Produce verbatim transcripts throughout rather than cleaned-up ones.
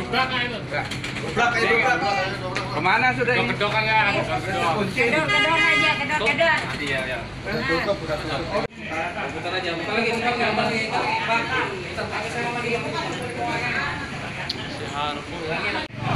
Goblok kayak goblok. Kemana sudah ini? Kedok-kedokan ya. Kunci. Kedor-kedor aja, kedor-kedor. Iya, iya. Udah tutup, udah tutup. Putar aja. Buka lagi, buka lagi, gambar lagi. Pak, kita pakai saya lagi. Harus lagi.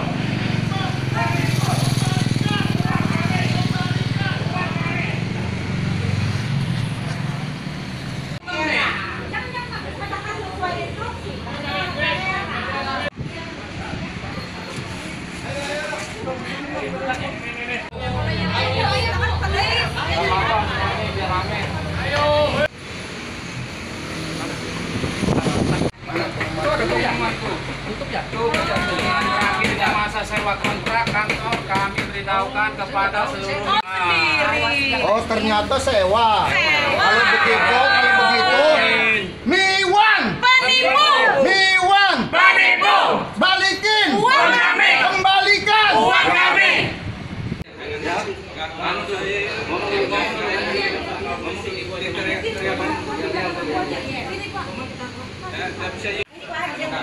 Tutup ya? Dengan berakhirnya masa sewa kontrak kantor kami beritahukan kepada seluruh. Oh, ternyata sewa. Kalau begitu, kalau begitu, Miwan, Penipu! Miwan, Penipu! balikin, Uang kami! kembalikan. Uang kami!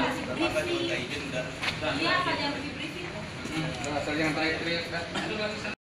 Asal yang teriak-teriak.